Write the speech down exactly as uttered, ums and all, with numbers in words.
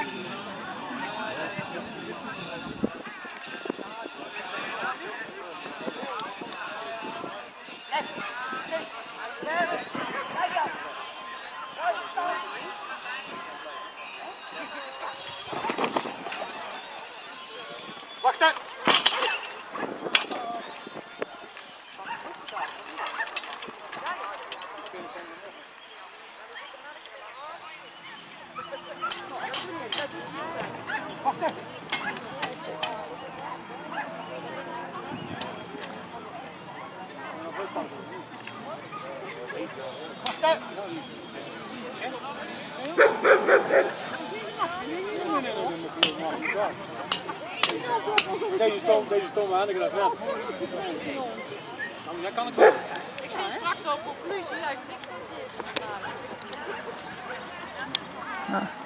Wachten! Wachten! Wachten! Deze stoom, deze stoom aan, ik ga naar Jij kan het wel. Ik zie straks al op conclusie. Ja, ik denk...